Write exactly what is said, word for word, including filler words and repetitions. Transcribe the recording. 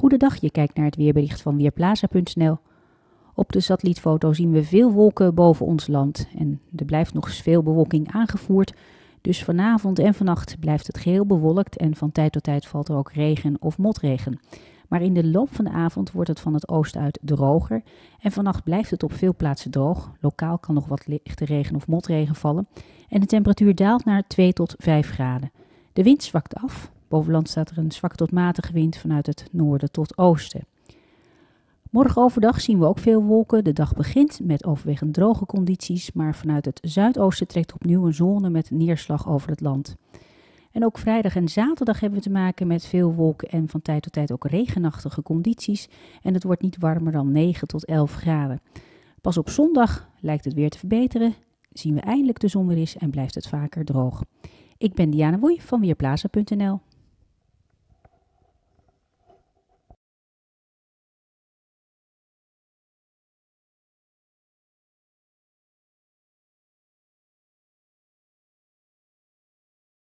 Goedendag, je kijkt naar het weerbericht van Weerplaza punt n l. Op de satellietfoto zien we veel wolken boven ons land en er blijft nog eens veel bewolking aangevoerd. Dus vanavond en vannacht blijft het geheel bewolkt en van tijd tot tijd valt er ook regen of motregen. Maar in de loop van de avond wordt het van het oosten uit droger en vannacht blijft het op veel plaatsen droog. Lokaal kan nog wat lichte regen of motregen vallen en de temperatuur daalt naar twee tot vijf graden. De wind zwakt af. Boven land staat er een zwakke tot matige wind vanuit het noorden tot oosten. Morgen overdag zien we ook veel wolken. De dag begint met overwegend droge condities, maar vanuit het zuidoosten trekt opnieuw een zone met neerslag over het land. En ook vrijdag en zaterdag hebben we te maken met veel wolken en van tijd tot tijd ook regenachtige condities. En het wordt niet warmer dan negen tot elf graden. Pas op zondag lijkt het weer te verbeteren, zien we eindelijk de zon weer is en blijft het vaker droog. Ik ben Diana Woei van Weerplaza punt n l.